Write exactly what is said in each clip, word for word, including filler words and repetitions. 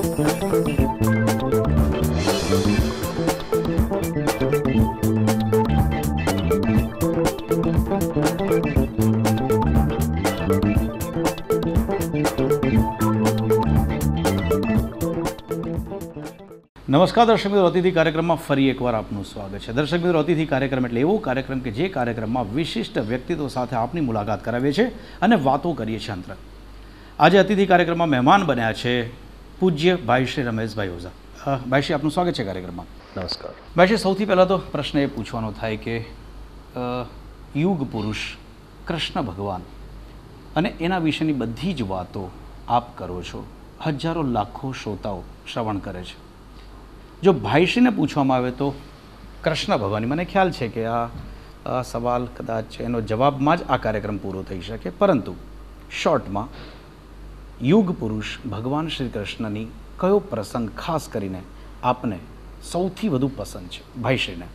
નમસ્કાર દર્શક મિત્રો, અતિથિ કાર્યક્રમમાં ફરી એકવાર આપનું સ્વાગત છે. દર્શક મિત્રો, અતિથિ કાર્યક્રમ એટલે એવો કાર્યક્રમ કે જે કાર્યક્રમમાં વિશિષ્ટ વ્યક્તિત્વ સાથે આપની મુલાકાત કરાવીએ છીએ અને વાતો કરીએ છીએ અંતર. આજે અતિથિ કાર્યક્રમમાં મહેમાન બન્યા છે પૂજ્ય ભાઈ શ્રી રમેશભાઈ ઓઝા. ભાઈ શ્રી, આપનું સ્વાગત છે કાર્યક્રમમાં. નમસ્કાર ભાઈ શ્રી. સૌથી પહેલાં તો પ્રશ્ન એ પૂછવાનો થાય કે યુગ પુરુષ કૃષ્ણ ભગવાન અને એના વિશેની બધી જ વાતો આપ કરો છો, હજારો લાખો શ્રોતાઓ શ્રવણ કરે છે. જો ભાઈશ્રીને પૂછવામાં આવે તો કૃષ્ણ ભગવાનની, મને ખ્યાલ છે કે આ સવાલ કદાચ એનો જવાબમાં જ આ કાર્યક્રમ પૂરો થઈ શકે, પરંતુ શોર્ટમાં યુગ પુરુષ ભગવાન શ્રી કૃષ્ણની કયો પ્રસંગ ખાસ કરીને આપને સૌથી વધુ પસંદ છે ભાઈશ્રીને?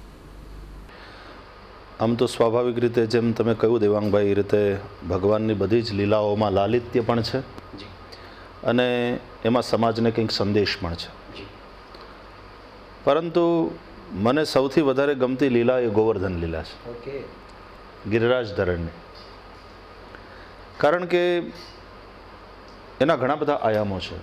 આમ તો સ્વાભાવિક રીતે જેમ તમે કહ્યું દેવાંગભાઈ, એ રીતે ભગવાનની બધી જ લીલાઓમાં લાલિત્ય પણ છે અને એમાં સમાજને કંઈક સંદેશ પણ છે. પરંતુ મને સૌથી વધારે ગમતી લીલા એ ગોવર્ધન લીલા છે, ગિરિરાજ ધરણની. કારણ કે એના ઘણા બધા આયામો છે.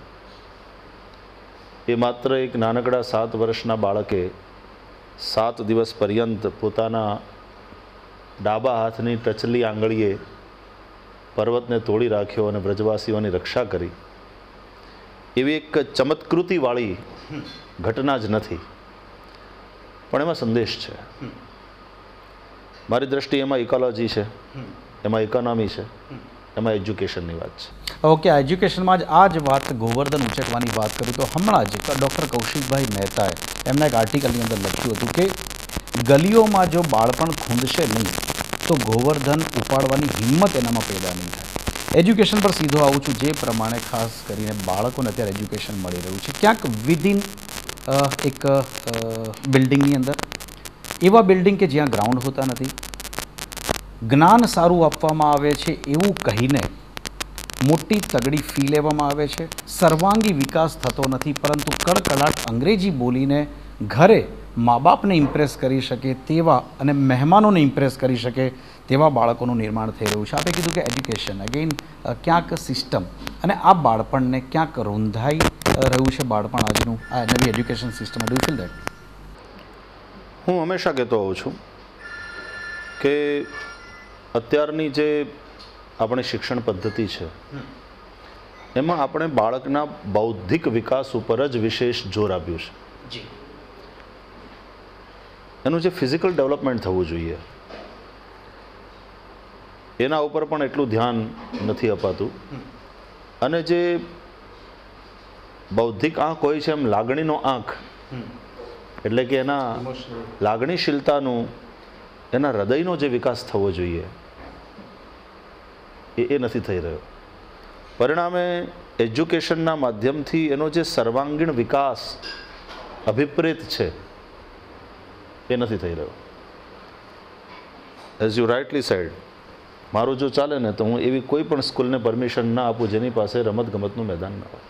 એ માત્ર એક નાનકડા સાત વર્ષના બાળકે સાત દિવસ પર્યંત પોતાના ડાબા હાથની ટચલી આંગળીએ પર્વતને તોડી રાખ્યો અને બ્રજવાસીઓની રક્ષા કરી, એવી એક ચમત્કૃતિવાળી ઘટના જ નથી, પણ એમાં સંદેશ છે. મારી દ્રષ્ટિએ એમાં ઇકોલોજી છે, એમાં ઇકોનોમી છે, એમાં એજ્યુકેશનની વાત છે. ઓકે, આ એજ્યુકેશનમાં જ આ જ વાત ગોવર્ધન ઉચકવાની વાત કરું તો હમણાં જ ડૉક્ટર કૌશિકભાઈ મહેતાએ એમના એક આર્ટિકલની અંદર લખ્યું હતું કે ગલીઓમાં જો બાળપણ ખૂંદશે નહીં તો ગોવર્ધન ઉપાડવાની હિંમત એનામાં પેદા નહીં થાય. એજ્યુકેશન પર સીધો આવું છું, જે પ્રમાણે ખાસ કરીને બાળકોને અત્યારે એજ્યુકેશન મળી રહ્યું છે, ક્યાંક વિધિન એક બિલ્ડિંગની અંદર એવા બિલ્ડિંગ કે જ્યાં ગ્રાઉન્ડ હોતા નથી, જ્ઞાન સારું આપવામાં આવે છે એવું કહીને મોટી તગડી ફી લેવામાં આવે છે, સર્વાંગી વિકાસ થતો નથી, પરંતુ કડકડાટ અંગ્રેજી બોલીને ઘરે મા બાપને ઇમ્પ્રેસ કરી શકે તેવા અને મહેમાનોને ઇમ્પ્રેસ કરી શકે તેવા બાળકોનું નિર્માણ થઈ રહ્યું છે. આપણે કીધું કે એજ્યુકેશન અગેઇન ક્યાંક સિસ્ટમ અને આ બાળપણને ક્યાંક રૂંધાઈ રહ્યું છે બાળપણ આજનું આ નવી education system. Do you feel that? હું હંમેશા કહેતો હોઉં છું કે અત્યારની જે આપણી શિક્ષણ પદ્ધતિ છે એમાં આપણે બાળકના બૌદ્ધિક વિકાસ ઉપર જ વિશેષ જોર આપ્યું છે. એનું જે ફિઝિકલ ડેવલપમેન્ટ થવું જોઈએ એના ઉપર પણ એટલું ધ્યાન નથી અપાતું, અને જે બૌદ્ધિક આંખ હોય છે એમ લાગણીનો આંખ, એટલે કે એના લાગણીશીલતાનું, એના હૃદયનો જે વિકાસ થવો જોઈએ એ એ નથી થઈ રહ્યો. પરિણામે એજ્યુકેશનના માધ્યમથી એનો જે સર્વાંગીણ વિકાસ અભિપ્રેત છે એ નથી થઈ રહ્યો. એઝ યુ રાઇટલી સેડ, મારું જો ચાલે ને તો હું એવી કોઈ પણ સ્કૂલને પરમિશન ના આપું જેની પાસે રમતગમતનું મેદાન ના હોય.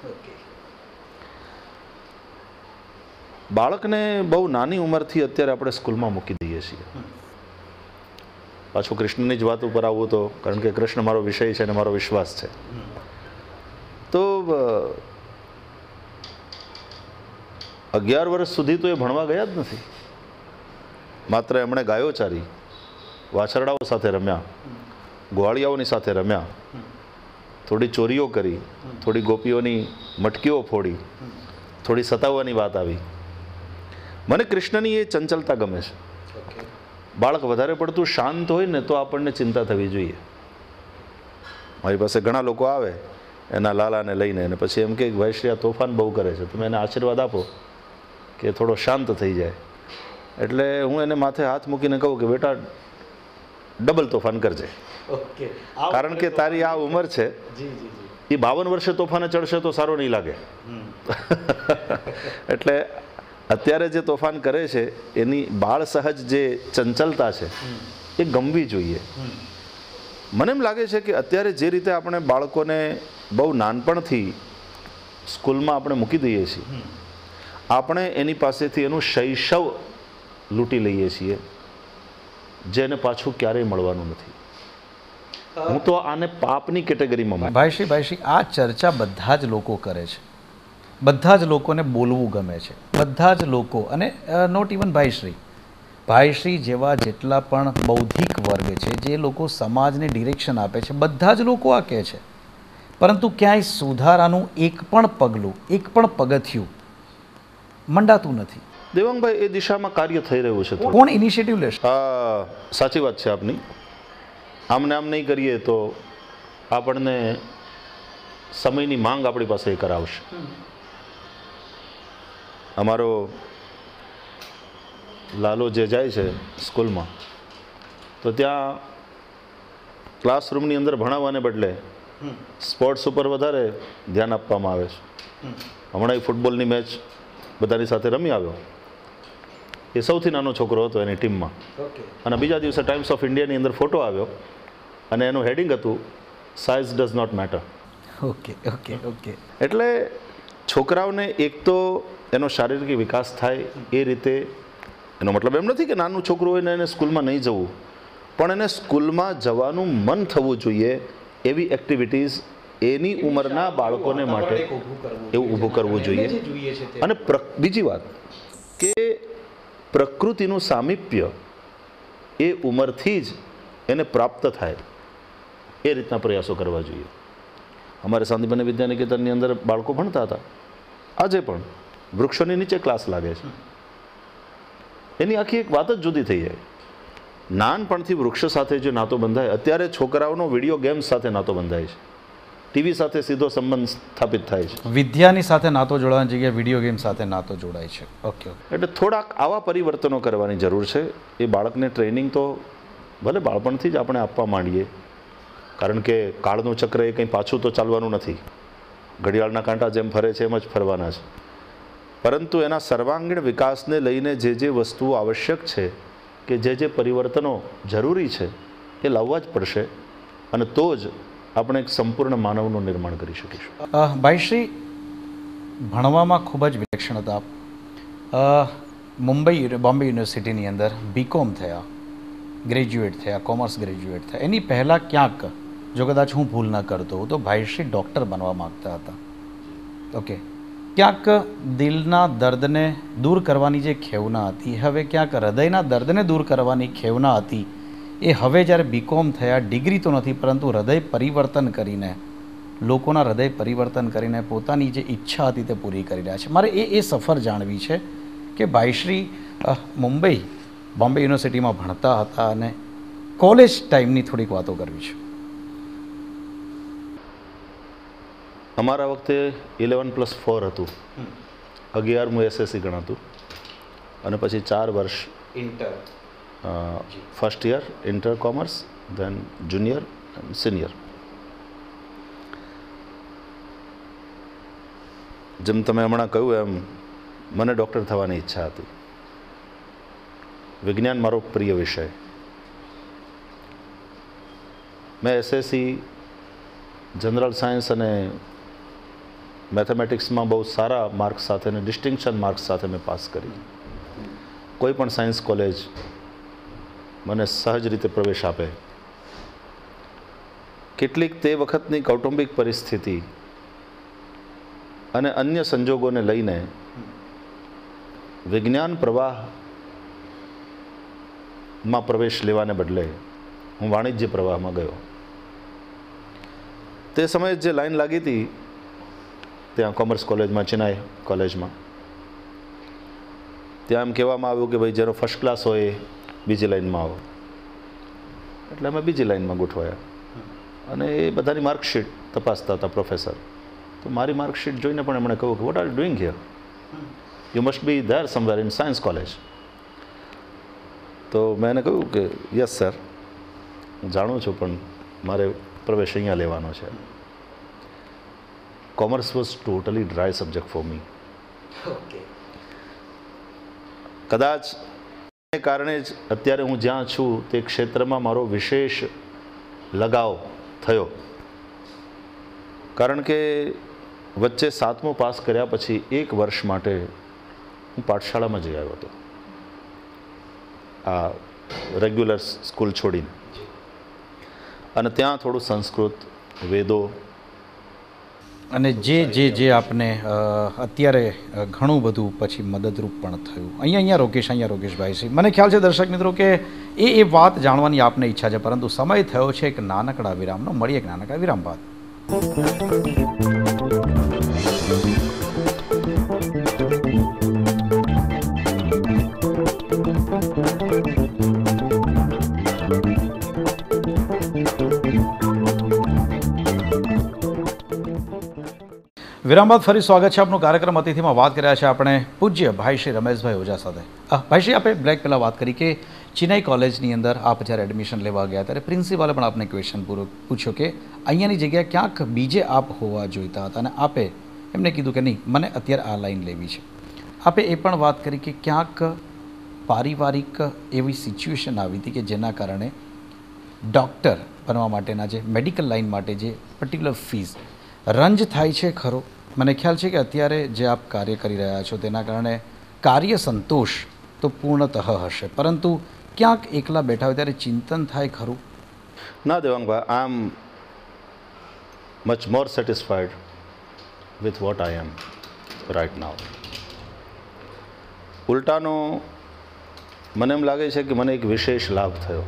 બાળકને બહુ નાની ઉંમરથી અત્યારે આપણે સ્કૂલમાં મૂકી દઈએ છીએ. પાછું કૃષ્ણની જ વાત ઉપર આવવું તો, કારણ કે કૃષ્ણ મારો વિષય છે અને મારો વિશ્વાસ છે, તો અગિયાર વર્ષ સુધી તો એ ભણવા ગયા જ નથી. માત્ર એમણે ગાયો ચારી, વાછરડાઓ સાથે રમ્યા, ગ્વાળિયાઓની સાથે રમ્યા, થોડી ચોરીઓ કરી, થોડી ગોપીઓની મટકીઓ ફોડી, થોડી સતાવવાની વાત આવી. મને કૃષ્ણની એ ચંચલતા ગમે છે. બાળક વધારે પડતું શાંત હોય ને તો આપણને ચિંતા થવી જોઈએ. મારી પાસે ઘણા લોકો આવે એના લાલાને લઈને, અને પછી એમ કે ભાઈ શ્રી આ તોફાન બહુ કરે છે, તમે એને આશીર્વાદ આપો કે થોડો શાંત થઈ જાય. એટલે હું એને માથે હાથ મૂકીને કહું કે બેટા ડબલ તોફાન કરજે, કારણ કે તારી આ ઉંમર છે, એ બાવન વર્ષે તોફાને ચડશે તો સારો નહીં લાગે. એટલે અત્યારે જે તોફાન કરે છે એની બાળ સહજ જે ચંચલતા છે એ ગમવી જોઈએ. મને એમ લાગે છે કે અત્યારે જે રીતે આપણે બાળકોને બહુ નાનપણથી સ્કૂલમાં આપણે મૂકી દઈએ છીએ, આપણે એની પાસેથી એનું શૈશવ લૂંટી લઈએ છીએ, જેને પાછું ક્યારેય મળવાનું નથી. હું તો આને પાપની કેટેગરીમાં મૂકું. ભાઈશ્રી ભાઈશ્રી આ ચર્ચા બધા જ લોકો કરે છે, બધા જ લોકોને બોલવું ગમે છે, બધા જ લોકો, અને નોટ ઇવન ભાઈશ્રી ભાઈશ્રી જેવા જેટલા પણ બૌદ્ધિક વર્ગ છે, જે લોકો સમાજને ડિરેક્શન આપે છે, બધા જ લોકો આ કહે છે, પરંતુ ક્યાંય સુધારાનું એક પણ પગલું, એક પણ પગથિયું મંડાતું નથી. દેવાંગભાઈ, એ દિશામાં કાર્ય થઈ રહ્યું છે. કોણ ઇનિશિયેટિવ લેશે? હા, સાચી વાત છે આપની. આમને આમ નહીં કરીએ તો આપણને સમયની માંગ આપણી પાસે એ કરાવશે. અમારો લાલો જે જાય છે સ્કૂલમાં, તો ત્યાં ક્લાસરૂમની અંદર ભણાવવાને બદલે સ્પોર્ટ્સ ઉપર વધારે ધ્યાન આપવામાં આવે છે. હમણાં ફૂટબોલની મેચ બધાની સાથે રમી આવ્યો. એ સૌથી નાનો છોકરો હતો એની ટીમમાં, અને બીજા દિવસે ટાઈમ્સ ઓફ ઇન્ડિયાની અંદર ફોટો આવ્યો અને એનું હેડિંગ હતું, size does not matter. Okay okay okay એટલે છોકરાઓને એક તો એનો શારીરિક વિકાસ થાય એ રીતે. એનો મતલબ એમ નથી કે નાનું છોકરું હોય ને એને સ્કૂલમાં નહીં જવું, પણ એને સ્કૂલમાં જવાનું મન થવું જોઈએ એવી એક્ટિવિટીઝ એની ઉંમરના બાળકોને માટે એવું ઊભું કરવું જોઈએ. અને બીજી વાત કે પ્રકૃતિનું સામીપ્ય એ ઉંમરથી જ એને પ્રાપ્ત થાય એ રીતના પ્રયાસો કરવા જોઈએ. અમારે શાંતિબેન વિદ્યા નિકેતનની અંદર બાળકો ભણતા હતા, આજે પણ વૃક્ષોની નીચે ક્લાસ લાગે છે. એની આખી એક વાત જ જુદી થઈ જાય. નાનપણથી વૃક્ષ સાથે જે નાતો બંધાય, અત્યારે છોકરાઓનો વિડીયો ગેમ્સ સાથે નાતો બંધાય છે, ટીવી સાથે સીધો સંબંધ સ્થાપિત થાય છે. વિદ્યાની સાથે નાતો જોડવાની જગ્યાએ વિડીયો ગેમ સાથે નાતો જોડાય છે. ઓકે, એટલે થોડાક આવા પરિવર્તનો કરવાની જરૂર છે. એ બાળકને ટ્રેનિંગ તો ભલે બાળપણથી જ આપણે આપવા માંડીએ, કારણ કે કાળનું ચક્ર એ કંઈ પાછું તો ચાલવાનું નથી. ઘડિયાળના કાંટા જેમ ફરે છે એમ જ ફરવાના છે. પરંતુ એના સર્વાંગીણ વિકાસને લઈને જે જે વસ્તુઓ આવશ્યક છે, કે જે જે પરિવર્તનો જરૂરી છે, એ લાવવા જ પડશે, અને તો જ આપણે એક સંપૂર્ણ માનવનું નિર્માણ કરી શકીશું. ભાઈશ્રી ભણવામાં ખૂબ જ વિલક્ષણ હતા. મુંબઈ બોમ્બે યુનિવર્સિટીની અંદર બીકોમ થયા, ગ્રેજ્યુએટ થયા, કોમર્સ ગ્રેજ્યુએટ થયા. એની પહેલાં ક્યાંક, જો કદાચ હું ભૂલ ન કરતો હોઉં, તો ભાઈશ્રી ડૉક્ટર બનવા માગતા હતા. ઓકે, ક્યાંક દિલના દર્દને દૂર કરવાની જે ખેવના હતી, હવે ક્યાંક હૃદયના દર્દને દૂર કરવાની ખેવના હતી, એ હવે જ્યારે બીકોમ થયા, ડિગ્રી તો નથી પરંતુ હૃદય પરિવર્તન કરીને, લોકોના હૃદય પરિવર્તન કરીને પોતાની જે ઈચ્છા હતી તે પૂરી કરી રહ્યા છે. મારે એ એ સફર જાણવી છે કે ભાઈશ્રી મુંબઈ બોમ્બે યુનિવર્સિટીમાં ભણતા હતા અને કોલેજ ટાઈમની થોડીક વાતો કરવી છે. અમારા વખતે ઇલેવન પ્લસ ફોર હતું, અગિયારમું એસએસસી ગણાતું, અને પછી ચાર વર્ષ inter, first year inter commerce, then junior and senior. જેમ તમે હમણાં કહ્યું એમ મને ડૉક્ટર થવાની ઈચ્છા હતી. વિજ્ઞાન મારો પ્રિય વિષય. મેં એસએસસી જનરલ સાયન્સ અને મેથેમેટિક્સમાં બહુ સારા માર્ક્સ સાથે અને ડિસ્ટિંક્શન માર્ક્સ સાથે મેં પાસ કરી. કોઈ પણ સાયન્સ કોલેજ મને સહજ રીતે પ્રવેશ આપે. કેટલીક તે વખતની કૌટુંબિક પરિસ્થિતિ અને અન્ય સંજોગોને લઈને વિજ્ઞાન પ્રવાહમાં પ્રવેશ લેવાને બદલે હું વાણિજ્ય પ્રવાહમાં ગયો. તે સમયે જે લાઈન લાગી હતી ત્યાં કોમર્સ કોલેજમાં, ચેન્નાઈ કોલેજમાં, ત્યાં એમ કહેવામાં આવ્યું કે ભાઈ જેનો ફર્સ્ટ ક્લાસ હોય એ બીજી લાઈનમાં આવો. એટલે અમે બીજી લાઈનમાં ગોઠવાયા, અને એ બધાની માર્કશીટ તપાસતા હતા પ્રોફેસર. તો મારી માર્કશીટ જોઈને પણ એમણે કહ્યું કે what are you doing here, you must be there somewhere in science college. તો મેં એને કહ્યું કે યસ સર, હું જાણું છું, પણ મારે પ્રવેશ અહીંયા લેવાનો છે. Commerce was totally dry subject for me. કદાચ એને કારણે જ અત્યારે હું જ્યાં છું તે ક્ષેત્રમાં મારો વિશેષ લગાવ થયો, કારણ કે વચ્ચે સાતમું પાસ કર્યા પછી એક વર્ષ માટે હું પાઠશાળામાં જઈ આવ્યો હતો, આ રેગ્યુલર સ્કૂલ છોડીને, અને ત્યાં થોડું સંસ્કૃત, વેદો અને જે જે જે આપને અ, અત્યારે અ, ઘણું બધું પછી મદદરૂપ પણ થયું. અહીંયા અહીંયા રોકેશ અહીંયા રોકેશભાઈ છે. મને ખ્યાલ છે દર્શક મિત્રો કે એ એ વાત જાણવાની આપને ઈચ્છા છે, પરંતુ સમય થયો છે એક નાનકડા વિરામનો. મળીએ એક નાનકડા વિરામ બાદ. વિરામ બાદ ફરી સ્વાગત છે આપનું કાર્યક્રમ અતિથિમાં. વાત કર્યા છે આપણે પૂજ્ય ભાઈ શ્રી રમેશભાઈ ઓઝા સાથે. અ, ભાઈ શ્રી, આપણે બ્રેક પહેલાં વાત કરી કે ચિનાઈ કોલેજની અંદર આપ જ્યારે એડમિશન લેવા ગયા ત્યારે પ્રિન્સિપાલે પણ આપને ક્વેશ્ચન પૂરો પૂછ્યો કે અહીંયાની જગ્યાએ ક્યાંક બીજે આપ હોવા જોઈતા હતા, અને આપે એમને કીધું કે નહીં, મને અત્યારે આ લાઈન લેવી છે. આપે એ પણ વાત કરી કે ક્યાંક પારિવારિક એવી સિચ્યુએશન આવી હતી કે જેના કારણે ડૉક્ટર બનવા માટેના જે મેડિકલ લાઈન માટે જે પર્ટિક્યુલર ફીસ રંજ થાય છે ખરો. મને ખ્યાલ છે કે અત્યારે જે આપ કાર્ય કરી રહ્યા છો તેના કારણે કાર્ય સંતોષ તો પૂર્ણતઃ હશે, પરંતુ ક્યાંક એકલા બેઠા હોય ત્યારે ચિંતન થાય ખરું? ના Devangbhai, I am much more satisfied with what I am right now. ઉલટાનો મને એમ લાગે છે કે મને એક વિશેષ લાભ થયો.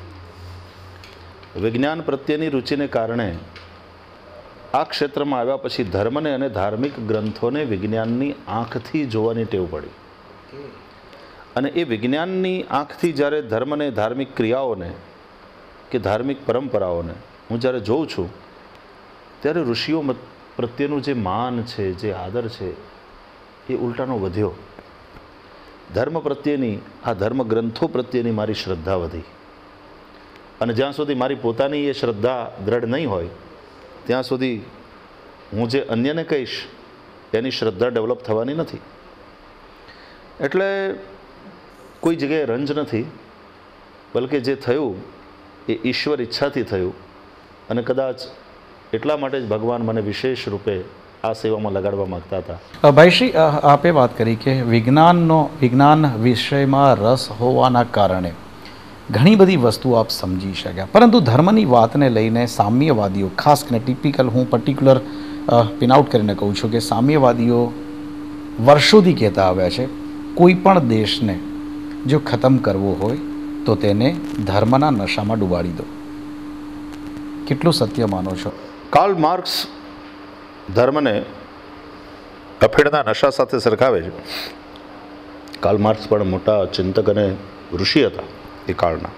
વિજ્ઞાન પ્રત્યેની રુચિને કારણે આ ક્ષેત્રમાં આવ્યા પછી ધર્મને અને ધાર્મિક ગ્રંથોને વિજ્ઞાનની આંખથી જોવાની ટેવ પડી, અને એ વિજ્ઞાનની આંખથી જ્યારે ધર્મને, ધાર્મિક ક્રિયાઓને કે ધાર્મિક પરંપરાઓને હું જ્યારે જોઉં છું ત્યારે ઋષિઓ પ્રત્યેનું જે માન છે, જે આદર છે, એ ઉલટાનો વધ્યો. ધર્મ પ્રત્યેની, આ ધર્મ ગ્રંથો પ્રત્યેની મારી શ્રદ્ધા વધી, અને જ્યાં સુધી મારી પોતાની એ શ્રદ્ધા દ્રઢ નહીં હોય ત્યાં સુધી હું જે અન્યને કહીશ એની શ્રદ્ધા ડેવલપ થવાની નથી. એટલે કોઈ જગ્યાએ રંજ નથી, બલકે જે થયું એ ઈશ્વર ઈચ્છાથી થયું, અને કદાચ એટલા માટે જ ભગવાન મને વિશેષ રૂપે આ સેવામાં લગાડવા માગતા હતા. ભાઈશ્રી, આપે વાત કરી કે વિજ્ઞાનનો વિજ્ઞાન વિષયમાં રસ હોવાના કારણે ઘણી બધી વસ્તુઓ આપ સમજી શક્યા, પરંતુ ધર્મની વાતને લઈને સામ્યવાદીઓ, ખાસ કરીને ટિપિકલ, હું પર્ટિક્યુલર પિન આઉટ કરીને કહું છું કે સામ્યવાદીઓ વર્ષોથી કહેતા આવ્યા છે કોઈ પણ દેશને જો ખતમ કરવો હોય તો તેને ધર્મના નશામાં ડૂબાડી દો. કેટલું સત્ય માનો છો? કાર્લ માર્ક્સ ધર્મને અફીણના નશા સાથે સરખાવે છે. કાર્લ માર્ક્સ પણ મોટા ચિંતક અને ઋષિ હતા એ કાળના.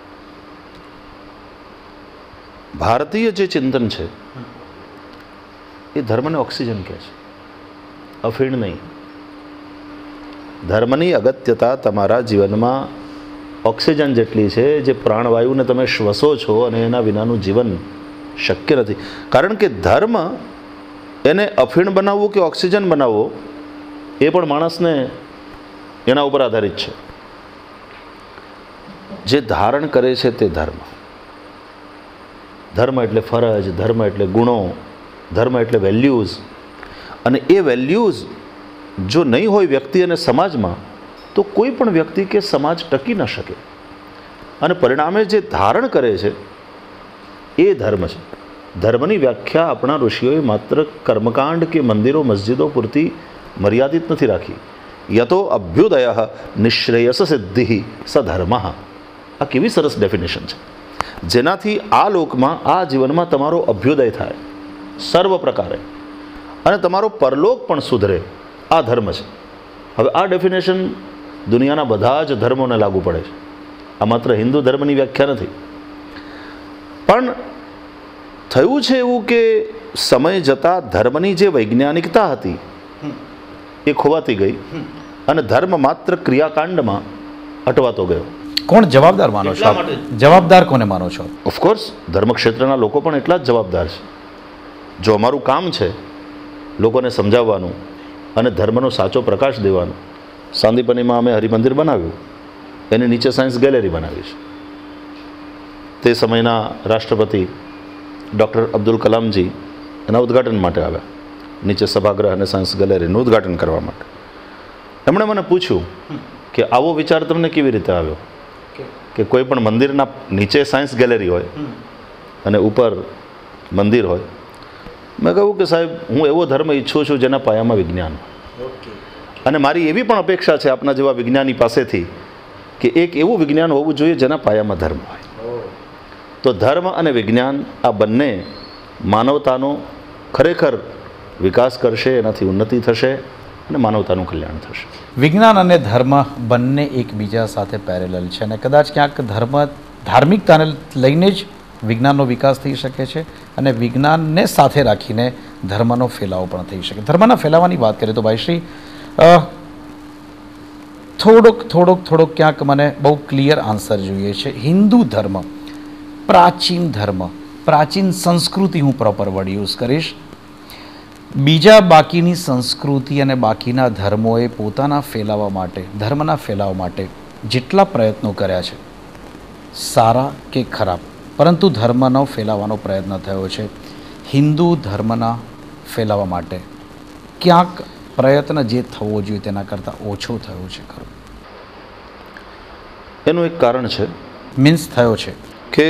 ભારતીય જે ચિંતન છે એ ધર્મને ઓક્સિજન કહે છે, અફીણ નહીં. ધર્મની અગત્યતા તમારા જીવનમાં ઓક્સિજન જેટલી છે જે પ્રાણવાયુને તમે શ્વસો છો, અને એના વિનાનું જીવન શક્ય નથી. કારણ કે ધર્મ એને અફીણ બનાવવું કે ઓક્સિજન બનાવવો એ પણ માણસને એના ઉપર આધારિત છે. જે ધારણ કરે છે તે ધર્મ. ધર્મ એટલે ફરજ, ધર્મ એટલે ગુણો, ધર્મ એટલે વેલ્યુઝ. અને એ વેલ્યુઝ જો નહીં હોય વ્યક્તિ અને સમાજમાં તો કોઈ પણ વ્યક્તિ કે સમાજ ટકી ન શકે, અને પરિણામે જે ધારણ કરે છે એ ધર્મ છે. ધર્મની વ્યાખ્યા આપણા ઋષિઓએ માત્ર કર્મકાંડ કે મંદિરો, મસ્જિદો પૂરતી મર્યાદિત નથી રાખી. યતો અભ્યુદય નિશ્રેયસ સિદ્ધિ સધર્મ. આ કેવી સરસ ડેફિનેશન છે, જેનાથી આ લોકમાં, આ જીવનમાં તમારો અભ્યુદય થાય સર્વ પ્રકારે, અને તમારો પરલોક પણ સુધરે. આ ધર્મ છે. હવે આ ડેફિનેશન દુનિયાના બધા જ ધર્મોને લાગુ પડે છે. આ માત્ર હિન્દુ ધર્મની વ્યાખ્યા નથી. પણ થયું છે એવું કે સમય જતાં ધર્મની જે વૈજ્ઞાનિકતા હતી એ ખોવાતી ગઈ, અને ધર્મ માત્ર ક્રિયાકાંડમાં અટવાતો ગયો. કોણ જવાબદાર માનો છો? જવાબદાર કોને માનો છો? ઓફકોર્સ ધર્મ ક્ષેત્રના લોકો પણ એટલા જ જવાબદાર છે. જો અમારું કામ છે લોકોને સમજાવવાનું અને ધર્મનો સાચો પ્રકાશ દેવાનું. સાંદીપનીમાં અમે હરિમંદિર બનાવ્યું, એની નીચે સાયન્સ ગેલેરી બનાવી છે. તે સમયના રાષ્ટ્રપતિ ડૉક્ટર અબ્દુલ કલામજી એના ઉદ્ઘાટન માટે આવ્યા. નીચે સભાગૃહ અને સાયન્સ ગેલેરીનું ઉદ્ઘાટન કરવા માટે. એમણે મને પૂછ્યું કે આવો વિચાર તમને કેવી રીતે આવ્યો કે કોઈ પણ મંદિરના નીચે સાયન્સ ગેલેરી હોય અને ઉપર મંદિર હોય. મેં કહ્યું કે સાહેબ, હું એવો ધર્મ ઈચ્છું છું જેના પાયામાં વિજ્ઞાન હોય, અને મારી એવી પણ અપેક્ષા છે આપના જેવા વિજ્ઞાની પાસેથી કે એક એવું વિજ્ઞાન હોવું જોઈએ જેના પાયામાં ધર્મ હોય. તો ધર્મ અને વિજ્ઞાન આ બંને માનવતાનો ખરેખર વિકાસ કરશે, એનાથી ઉન્નતિ થશે અને માનવતાનું કલ્યાણ થશે. વિજ્ઞાન અને ધર્મ બંને એકબીજા સાથે પેરેલલ છે અને કદાચ ક્યાંક ધર્મ ધાર્મિકતાને લઈને જ વિજ્ઞાનનો વિકાસ થઈ શકે છે અને વિજ્ઞાનને સાથે રાખીને ધર્મનો ફેલાવો પણ થઈ શકે. ધર્મના ફેલાવાની વાત કરીએ તો ભાઈશ્રી થોડોક થોડોક થોડોક ક્યાંક મને બહુ ક્લિયર આન્સર જોઈએ છે. હિન્દુ ધર્મ પ્રાચીન ધર્મ, પ્રાચીન સંસ્કૃતિ, હું પ્રોપર વર્ડ યુઝ કરીશ. બીજા બાકીની સંસ્કૃતિ અને બાકીના ધર્મોએ પોતાના ફેલાવા માટે, ધર્મના ફેલાવા માટે જેટલા પ્રયત્નો કર્યા છે, સારા કે ખરાબ, પરંતુ ધર્મનો ફેલાવાનો પ્રયત્ન થયો છે. હિન્દુ ધર્મના ફેલાવા માટે ક્યાંક પ્રયત્ન જે થવો જોઈએ તેના કરતાં ઓછો થયો છે ખરો? એનું એક કારણ છે, મીન્સ થયો છે કે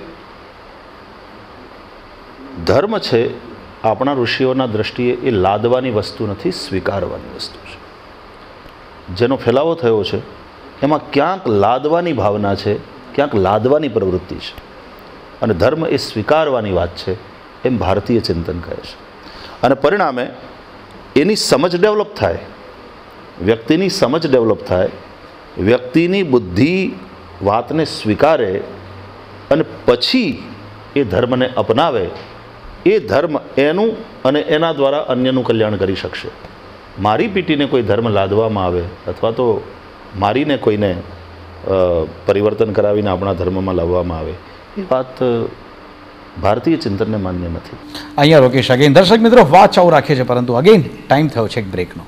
ધર્મ છે આપણા ઋષિઓના દ્રષ્ટિએ એ લાદવાની વસ્તુ નથી, સ્વીકારવાની વસ્તુ છે. જેનો ફેલાવો થયો છે એમાં ક્યાંક લાદવાની ભાવના છે, ક્યાંક લાદવાની પ્રવૃત્તિ છે, અને ધર્મ એ સ્વીકારવાની વાત છે એમ ભારતીય ચિંતન કહે છે. અને પરિણામે એની સમજ ડેવલપ થાય, વ્યક્તિની સમજ ડેવલપ થાય, વ્યક્તિની બુદ્ધિ વાતને સ્વીકારે અને પછી એ ધર્મને અપનાવે, એ ધર્મ એનું અને એના દ્વારા અન્યનું કલ્યાણ કરી શકશે. મારી પીટીને કોઈ ધર્મ લાદવામાં આવે અથવા તો મારીને કોઈને પરિવર્તન કરાવીને આપણા ધર્મમાં લાવવામાં આવે, એ વાત ભારતીય ચિંતનને માન્ય નથી. અહીંયા રોકેશ અગેન. દર્શક મિત્રો, વાત ચાલુ રાખીએ છીએ, પરંતુ અગેન ટાઈમ થયો છે એક બ્રેકનો.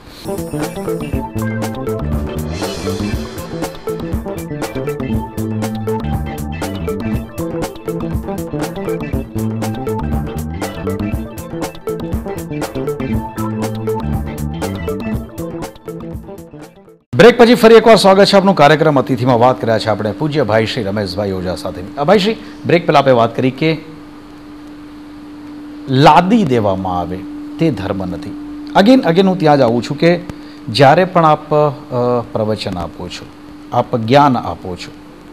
બ્રેક પછી ફરી એકવાર સ્વાગત છે આપનું કાર્યક્રમ અતિથિમાં. વાત કર્યા છે આપણે પૂજ્ય ભાઈ શ્રી રમેશભાઈ ઓઝા સાથે. ભાઈ શ્રી, બ્રેક પહેલાં આપણે વાત કરી કે લાદી દેવામાં આવે તે ધર્મ નથી. અગેન અગેન હું ત્યાં જ આવું છું કે જ્યારે પણ આપ પ્રવચન આપો છો, આપ જ્ઞાન આપો છો,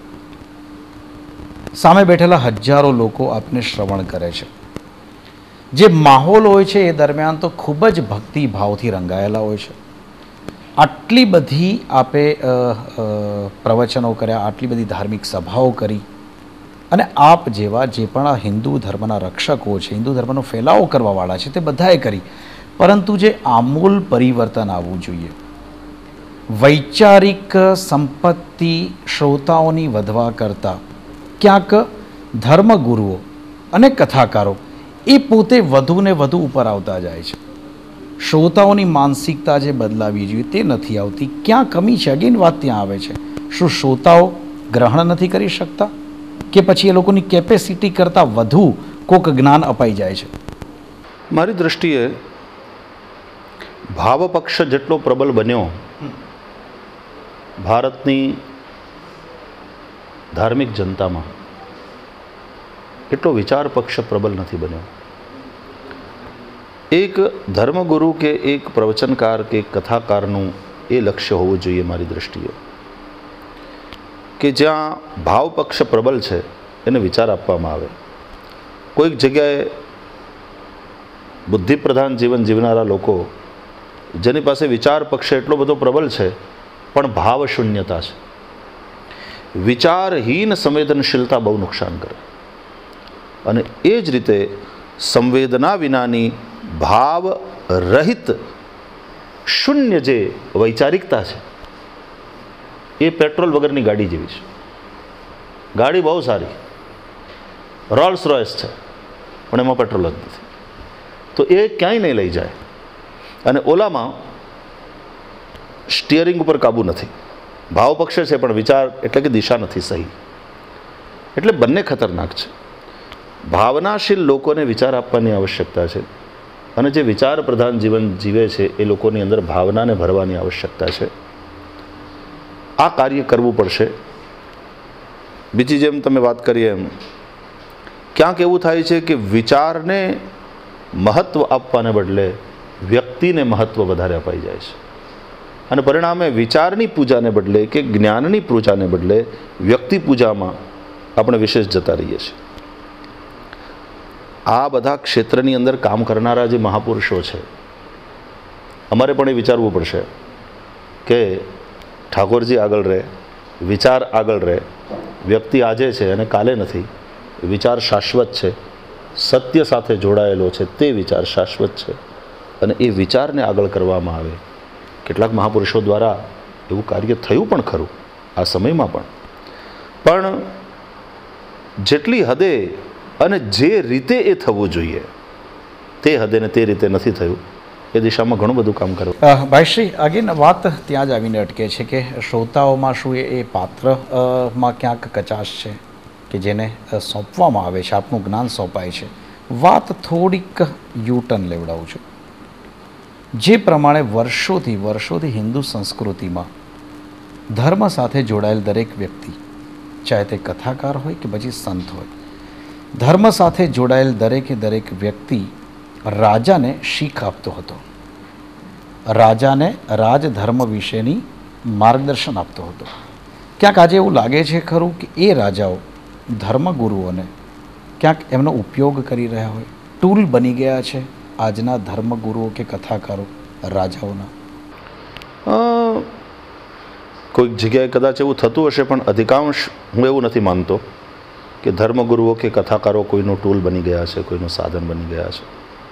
સામે બેઠેલા હજારો લોકો આપને શ્રવણ કરે છે. જે માહોલ હોય છે એ દરમિયાન તો ખૂબ જ ભક્તિ ભાવથી રંગાયેલા હોય છે. આટલી બધી આપે પ્રવચનો કર્યા, આટલી બધી ધાર્મિક સભાઓ કરી, અને આપ જેવા જે પણ આ હિન્દુ ધર્મના રક્ષકો છે, હિન્દુ ધર્મનો ફેલાવો કરવાવાળા છે, તે બધાએ કરી. પરંતુ જે આમૂલ પરિવર્તન આવવું જોઈએ, વૈચારિક સંપત્તિ શ્રોતાઓની વધવા કરતાં ક્યાંક ધર્મગુરુઓ અને કથાકારો એ પોતે વધુ ને વધુ ઉપર આવતા જાય છે. શ્રોતાઓની માનસિકતા જે બદલાવી જોઈએ તે નથી આવતી. ક્યાં કમી છે? અગેન વાત ત્યાં આવે છે. શું શ્રોતાઓ ગ્રહણ નથી કરી શકતા, કે પછી એ લોકોની કેપેસિટી કરતાં વધુ કોક જ્ઞાન અપાઈ જાય છે? મારી દૃષ્ટિએ ભાવપક્ષ જેટલો પ્રબલ બન્યો, ભારતની ધાર્મિક જનતામાં એટલો વિચાર પક્ષ પ્રબલ નથી બન્યો. એક ધર્મગુરુ કે એક પ્રવચનકાર કે એક કથાકારનું એ લક્ષ્ય હોવું જોઈએ મારી દૃષ્ટિએ કે જ્યાં ભાવપક્ષ પ્રબલ છે એને વિચાર આપવામાં આવે. કોઈક જગ્યાએ બુદ્ધિપ્રધાન જીવન જીવનારા લોકો જેની પાસે વિચાર પક્ષ એટલો બધો પ્રબલ છે પણ ભાવ શૂન્યતા છે. વિચારહીન સંવેદનશીલતા બહુ નુકસાન કરે, અને એ જ રીતે સંવેદના વિનાની ભાવ રહિત શૂન્ય જે વૈચારિકતા છે એ પેટ્રોલ વગરની ગાડી જેવી છે. ગાડી બહુ સારી, રોલ્સ રોયસ છે, પણ એમાં પેટ્રોલ જ નથી, તો એ ક્યાંય નહીં લઈ જાય. અને ઓલામાં સ્ટિયરિંગ ઉપર કાબુ નથી, ભાવ પક્ષ છે પણ વિચાર એટલે કે દિશા નથી સહી. એટલે બંને ખતરનાક છે. ભાવનાશીલ લોકોને વિચાર આપવાની આવશ્યકતા છે, અને જે વિચાર પ્રધાન જીવન જીવે છે એ લોકોની અંદર ભાવનાને ભરવાની આવશ્યકતા છે. આ કાર્ય કરવું પડશે. બીજી જેમ તમે વાત કરી એમ ક્યાંક એવું થાય છે કે વિચારને મહત્ત્વ આપવાને બદલે વ્યક્તિને મહત્ત્વ વધારે અપાઈ જાય છે અને પરિણામે વિચારની પૂજાને બદલે કે જ્ઞાનની પૂજાને બદલે વ્યક્તિ પૂજામાં આપણે વિશેષ જતા રહીએ છીએ. આ બધા ક્ષેત્રની અંદર કામ કરનારા જે મહાપુરુષો છે, અમારે પણ એ વિચારવું પડશે કે ઠાકોરજી આગળ રહે, વિચાર આગળ રહે. વ્યક્તિ આજે છે અને કાલે નથી. વિચાર શાશ્વત છે, સત્ય સાથે જોડાયેલો છે, તે વિચાર શાશ્વત છે અને એ વિચારને આગળ કરવામાં આવે. કેટલાક મહાપુરુષો દ્વારા એવું કાર્ય થયું પણ ખરું આ સમયમાં પણ, પણ જેટલી હદે અને જે રીતે એ થવું જોઈએ તે હદે ને તે રીતે નથી થયું. એ દિશામાં ઘણું બધું કામ કરવું. ભાઈશ્રી, અગેન વાત ત્યાં જ આવીને અટકે છે કે શ્રોતાઓમાં શું એ પાત્રમાં ક્યાંક કચાશ છે કે જેને સોંપવામાં આવે છે, આપનું જ્ઞાન સોંપાય છે. વાત થોડીક યુટર્ન લેવડાવું છું. જે પ્રમાણે વર્ષોથી વર્ષોથી હિન્દુ સંસ્કૃતિમાં ધર્મ સાથે જોડાયેલ દરેક વ્યક્તિ, ચાહે તે કથાકાર હોય કે પછી સંત હોય, ધર્મ સાથે જોડાયેલ દરેકે દરેક વ્યક્તિ રાજાને શીખ આપતો હતો, રાજાને રાજધર્મ વિશેની માર્ગદર્શન આપતો હતો. ક્યાંક આજે એવું લાગે છે ખરું કે એ રાજાઓ ધર્મગુરુઓને ક્યાંક એમનો ઉપયોગ કરી રહ્યા હોય, ટૂલ બની ગયા છે આજના ધર્મગુરુઓ કે કથાકારો રાજાઓના? કોઈક જગ્યાએ કદાચ એવું થતું હશે, પણ અધિકાંશ હું એવું નથી માનતો કે ધર્મગુરુઓ કે કથાકારો કોઈનું ટૂલ બની ગયા છે, કોઈનું સાધન બની ગયા છે.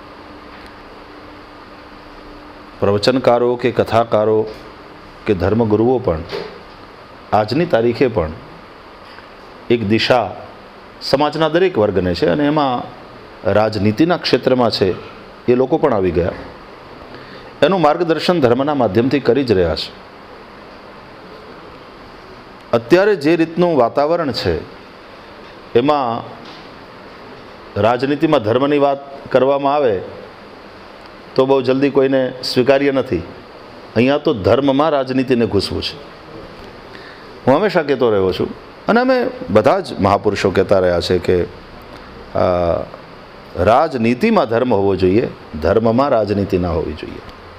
પ્રવચનકારો કે કથાકારો કે ધર્મગુરુઓ પણ આજની તારીખે પણ એક દિશા સમાજના દરેક વર્ગને છે અને એમાં રાજનીતિના ક્ષેત્રમાં છે એ લોકો પણ આવી ગયા. એનું માર્ગદર્શન ધર્મના માધ્યમથી કરી જ રહ્યા છે. અત્યારે જે રીતનું વાતાવરણ છે એમાં રાજનીતિમાં ધર્મની વાત કરવામાં આવે તો બહુ જલ્દી કોઈને સ્વીકાર્ય નથી. અહીંયા તો ધર્મમાં રાજનીતિને ઘૂસવું છે. હું હંમેશા કહેતો રહ્યો છું અને અમે બધા જ મહાપુરુષો કહેતા રહ્યા છે કે રાજનીતિમાં ધર્મ હોવો જોઈએ, ધર્મમાં રાજનીતિ ના હોવી જોઈએ.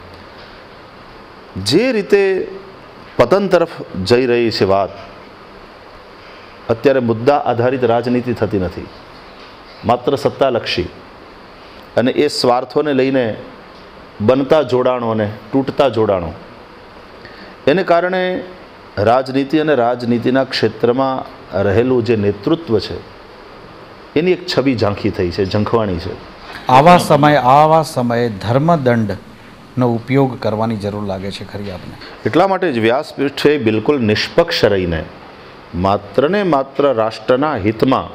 જે રીતે પતન તરફ જઈ રહી છે વાત, અત્યારે મુદ્દા આધારિત રાજનીતિ થતી નથી, માત્ર સત્તાલક્ષી અને એ સ્વાર્થોને લઈને બનતા જોડાણો અને તૂટતા જોડાણો. એને કારણે રાજનીતિ અને રાજનીતિના ક્ષેત્રમાં રહેલું જે નેતૃત્વ છે એની એક છબી ઝાંખી થઈ છે, ઝંખવાણી છે. આવા સમયે આવા સમયે ધર્મદંડનો ઉપયોગ કરવાની જરૂર લાગે છે ખરી આપને? એટલા માટે જ વ્યાસપીઠે બિલકુલ નિષ્પક્ષ રહીને માત્ર ને માત્ર રાષ્ટ્રના હિતમાં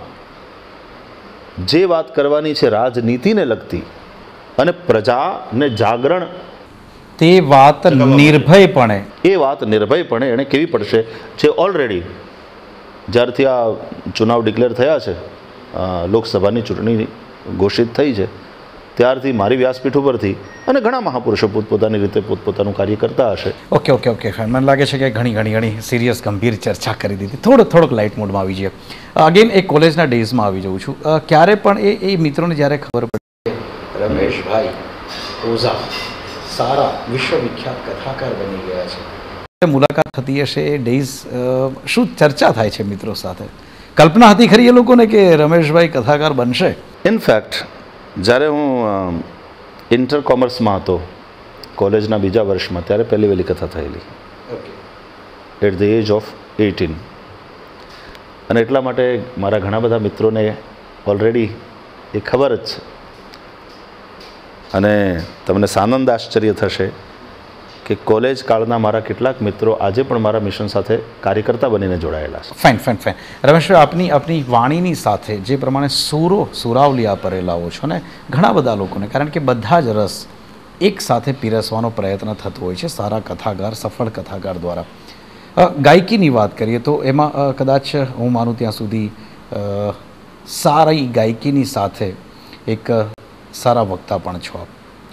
જે વાત કરવાની છે રાજનીતિને લગતી અને પ્રજાને જાગરણ, તે વાત નિર્ભયપણે એ વાત નિર્ભયપણે એણે કેવી પડશે. જે ઓલરેડી જ્યારથી આ ચુનાવ ડિક્લેર થયા છે, લોકસભાની ચૂંટણી ઘોષિત થઈ છે, ત્યારથી મારી વ્યાસપીઠ ઉપરથી અને ઘણા મહાપુરુષો પોતપોતાની રીતે પોતપોતાનું કાર્ય કરતા હશે. Okay okay okay fine. મને લાગે છે કે ઘણી ઘણી ઘણી સિરિયસ ગંભીર ચર્ચા કરી દીધી. થોડોક થોડોક લાઇટ મોડમાં આવી જઈએ. અગેન એક કોલેજના ડેઝમાં આવી જઉં છું. ક્યારે પણ એ એ મિત્રોને જ્યારે ખબર પડી રમેશભાઈ ઓઝા સારા વિશ્વવિખ્યાત કથાકાર બની ગયા છે, મુલાકાત થતી હશે એ ડેઝ, શું ચર્ચા થાય છે મિત્રો સાથે? કલ્પના હતી ખરી એ લોકોને કે રમેશભાઈ કથાકાર બનશે? ઇનફેક્ટ જ્યારે હું ઇન્ટર કોમર્સમાં હતો કોલેજના બીજા વર્ષમાં, ત્યારે પહેલી વહેલી કથા થયેલી at the age of eighteen. અને એટલા માટે મારા ઘણા બધા મિત્રોને ઓલરેડી એ ખબર જ છે. અને તમને સાનંદ આશ્ચર્ય થશે કે કોલેજ કાળના મારા કેટલાક મિત્રો આજે પણ મારા મિશન સાથે કાર્યકર્તા બનીને જોડાયેલા છે. Fine fine fine. રમેશભાઈ, આપની આપની વાણીની સાથે જે પ્રમાણે સૂરો સુરાવલી આપ રેલાવો છો ને ઘણા બધા લોકોને, કારણ કે બધા જ રસ એક સાથે પીરસવાનો પ્રયત્ન થતો હોય છે સારા કથાકાર, સફળ કથાકાર દ્વારા. ગાયકીની વાત કરીએ તો એમાં કદાચ હું માનું ત્યાં સુધી સારી ગાયકીની સાથે એક સારા વક્તા પણ છો આપ.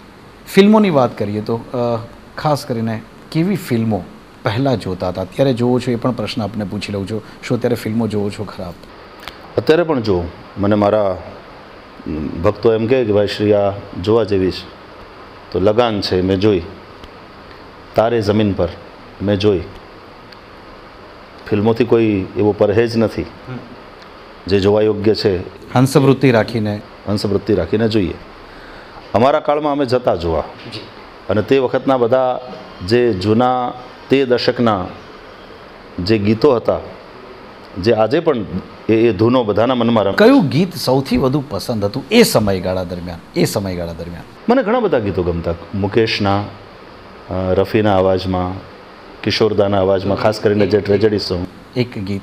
ફિલ્મોની વાત કરીએ તો અ, ખાસ કરીને કેવી ફિલ્મો પહેલાં જોતા હતા, અત્યારે જોવો છો એ પણ પ્રશ્ન આપને પૂછી લઉં છું. શું અત્યારે ફિલ્મો જોવો છો ખરાબ? અત્યારે પણ જો મને મારા ભક્તો એમ કહે કે ભાઈ શ્રી આ જોવા જેવી છે, તો લગાન છે મેં જોઈ, તારે જમીન પર મેં જોઈ. ફિલ્મોથી કોઈ એવો પરહેજ નથી, જે જોવા યોગ્ય છે હંસવૃત્તિ રાખીને હંસવૃત્તિ રાખીને જોઈએ. અમારા કાળમાં અમે જતા જોવા, અને તે વખતના બધા જે જૂના તે દશકના જે ગીતો હતા, જે આજે પણ એ એ ધૂનો બધાના મનમાં રમે. કયું ગીત સૌથી વધુ પસંદ હતું એ સમયગાળા દરમિયાન? એ સમયગાળા દરમિયાન મને ઘણા બધા ગીતો ગમતા. મુકેશના, અ, રફીના અવાજમાં, કિશોરદાના અવાજમાં, ખાસ કરીને જે ટ્રેજેડી સોંગ, એક ગીત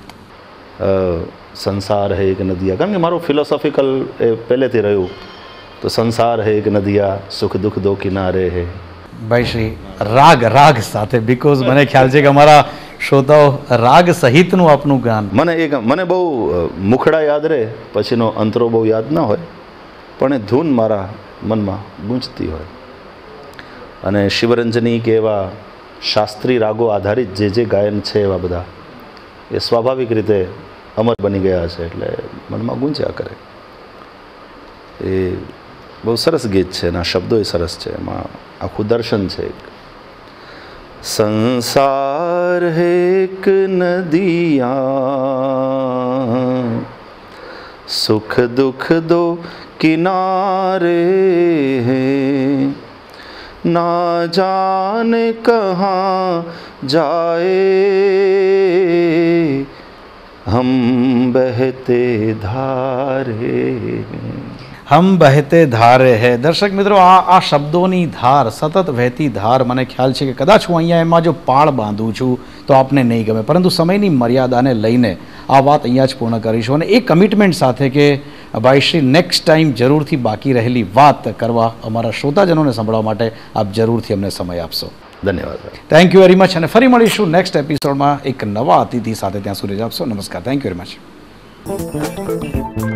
સંસાર હે એક નદિયા. કારણ કે મારું ફિલોસોફિકલ એ પહેલેથી રહ્યું, તો સંસાર હે એક નદિયા, સુખ દુઃખ દો કિનારે હે. ભાઈ શ્રી રાગ રાગ સાથે, બિકોઝ મને ખ્યાલ છે કે અમારા શ્રોતાઓ રાગ સહિતનું આપનું ગાન. મને એ ગમ- મને બહુ અ, મુખડા યાદ રહે, પછીનો અંતરો બહુ યાદ ન હોય, પણ એ ધૂન મારા મનમાં ગૂંજતી હોય. અને શિવરંજની કે એવા શાસ્ત્રી રાગો આધારિત જે જે ગાયન છે એવા બધા એ સ્વાભાવિક રીતે અમર બની ગયા છે, એટલે મનમાં ગુંજ્યા કરે. એ બહુ સરસ ગીત છે, એના શબ્દો એ સરસ છે, એમાં આખું દર્શન છે. સંસાર હે એક નદિયા, સુખ દુઃખ દો કિનારે હૈ, ના જાને કહાં જાए हम बहते धारे. હમ બહેતે ધારે હે. દર્શક મિત્રો, આ આ શબ્દોની ધાર, સતત વહેતી ધાર, મને ખ્યાલ છે કે કદાચ હું અહીંયા એમાં જો પાળ બાંધું છું તો આપને નહીં ગમે, પરંતુ સમયની મર્યાદાને લઈને આ વાત અહીંયા જ પૂર્ણ કરીશું, અને એ કમિટમેન્ટ સાથે કે ભાઈ શ્રી નેક્સ્ટ ટાઈમ જરૂરથી બાકી રહેલી વાત કરવા, અમારા શ્રોતાજનોને સંભળાવવા માટે આપ જરૂરથી અમને સમય આપશો. ધન્યવાદ. થેન્ક યુ વેરી મચ, અને ફરી મળીશું નેક્સ્ટ એપિસોડમાં એક નવા અતિથિ સાથે. ત્યાં સુધી આપશો. નમસ્કાર. Thank you very much.